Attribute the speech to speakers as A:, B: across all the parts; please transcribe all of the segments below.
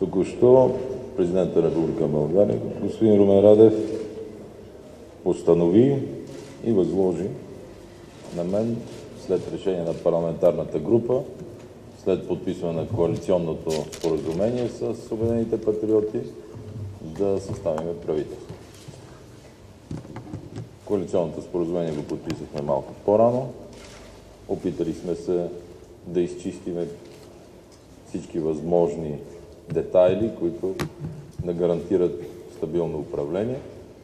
A: Току-що президентът на Република България, господин Румен Радев, постанови и възложи на мен, след решение на парламентарната група, след подписване на коалиционното споразумение с Обединените патриоти, да съставим правителство. Коалиционното споразумение го подписахме малко по-рано. Опитали сме се да изчистиме всички възможни детайли, които да гарантират стабилно управление.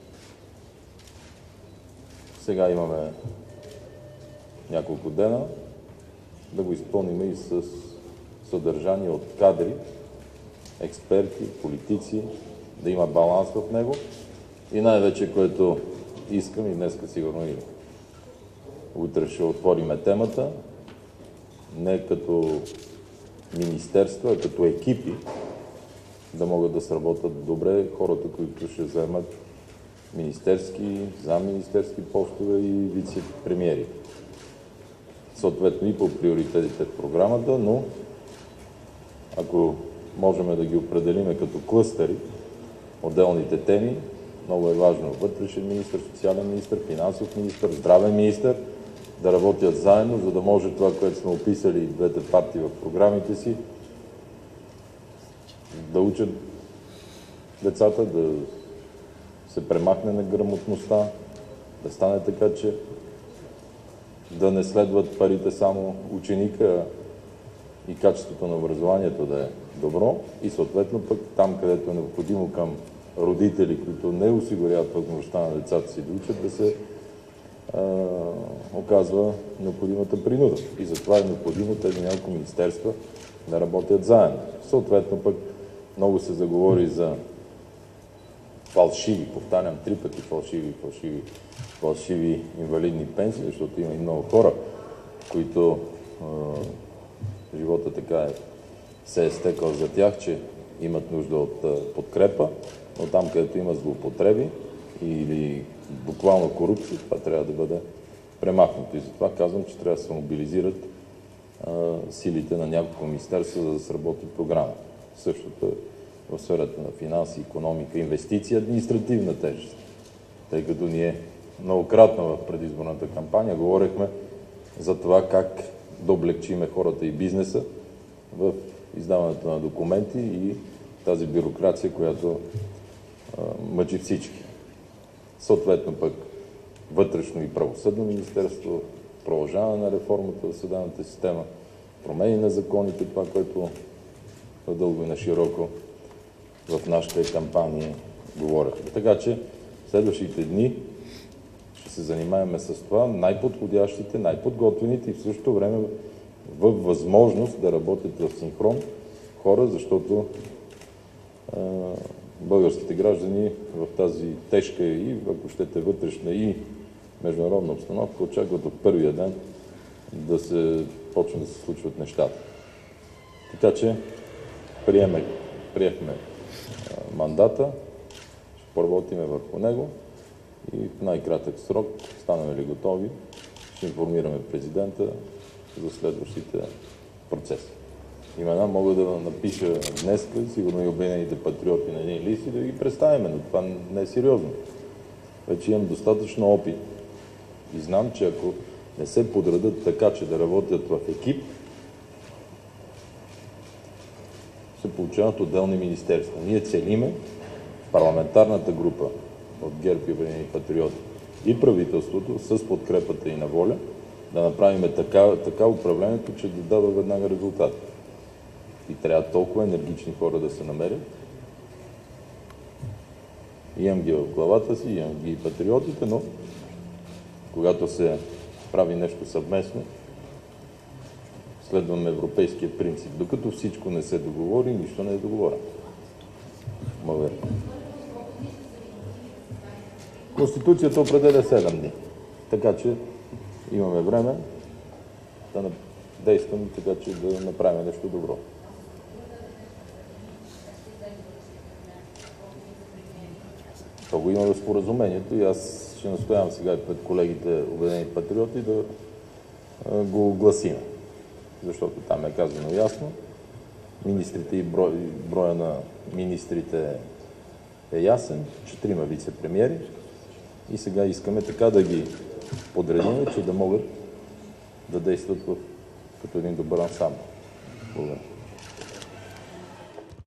A: Сега имаме няколко дена да го изпълним и с съдържание от кадри, експерти, политици, да има баланс в него и най-вече, което искам и днеска сигурно и утре ще отвориме темата, не като министерства, а като екипи, да могат да сработят добре хората, които ще вземат министерски, замминистерски постове и вице-премиери. Съответно и по приоритетите в програмата, но ако можем да ги определиме като клъстери, отделните теми, много е важно вътрешен министър, социален министър, финансов министър, здравен министър да работят заедно, за да може това, което сме описали и двете партии в програмите си, да учат децата, да се премахне на грамотността, да стане така, че да не следват парите само ученика и качеството на образованието да е добро и съответно пък там, където е необходимо към родители, които не осигуряват възможността на децата си да учат, да се оказва необходимата принуда. И затова е необходимо тези няколко министерства да работят заедно. Съответно пък много се заговори за фалшиви, повтарям 3 пъти фалшиви инвалидни пенсии, защото има и много хора, които живота така се е стекал за тях, че имат нужда от подкрепа, но там, където има злоупотреби или буквално корупция, това трябва да бъде премахнато. И затова казвам, че трябва да се мобилизират силите на няколко министерства, за да сработи програма. Същото е в сферата на финанси, икономика, инвестиции, административна тежест. Тъй като ние многократно в предизборната кампания говорихме за това как да облегчиме хората и бизнеса в издаването на документи и тази бюрокрация, която мъчи всички. Съответно пък вътрешно и правосъдно министерство, продължаване на реформата в съдебната система, промени на законите, това, което дълго и на широко в нашата кампания говорихме. Така че следващите дни ще се занимаваме с това, най-подходящите, най-подготвените и в същото време във възможност да работят в синхрон хора, защото българските граждани в тази тежка и, ако щете, вътрешна и международна обстановка очакват от първия ден да се почне да се случват нещата. Така че приехме мандата, ще поработиме върху него и в най-кратък срок, станем ли готови, ще информираме президента за следващите процеси. Имена мога да напиша днес, сигурно и Обединените патриоти на един лист и да ги представим, но това не е сериозно. Вече имам достатъчно опит и знам, че ако не се подредат така, че да работят в екип, се получават отделни министерства. Ние целиме парламентарната група от ГЕРБ и Обединени патриоти и правителството с подкрепата и на ВОЛЯ да направим така управлението, че да дава веднага резултат. И трябва толкова енергични хора да се намерят. Имам ги в главата си, имам ги и патриотите, но когато се прави нещо съвместно, следваме европейския принцип. Докато всичко не се договори, нищо не е договорено. Благодаря. Конституцията определя 7 дни. Така че имаме време да действаме така, че да направим нещо добро. Това го има в споразумението и аз ще настоявам сега и пред колегите Обединени патриоти да го огласим. Защото там е казано ясно, министрите и броя на министрите е ясен, 4 вице-премиери и сега искаме така да ги подредим, че да могат да действат като един добър ансамбъл. Благодаря.